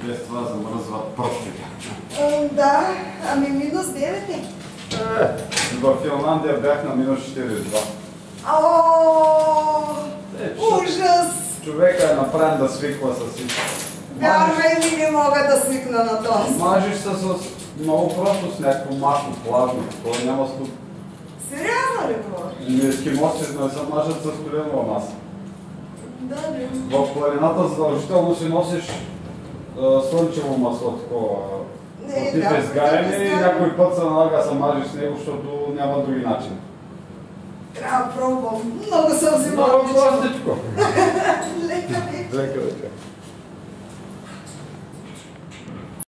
без това замръзват пръстите. Да, ами минус 9 е. В Финландия бях на минус 42. Ужас! Човека е направен да свиква с всичко. Вярвай ми, не мога да свикна на този. Мажиш се с много просто с някакво масло, плазно, това няма ступ. Сериозно ли говориш? Ескимосите не се мажат с студенова маса. Да, не. В планината задължително си носиш слънчево масло такова. Против изгаряне и някой път се налага да се мажиш с него, защото няма други начини. Трябва да пробвам. Много съм взимала. Много простичко. Лека ми. Лека.